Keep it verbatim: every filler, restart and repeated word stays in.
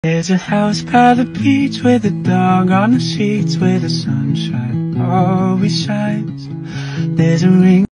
There's a house by the beach with a dog on the sheets where the sunshine always shines. There's a ring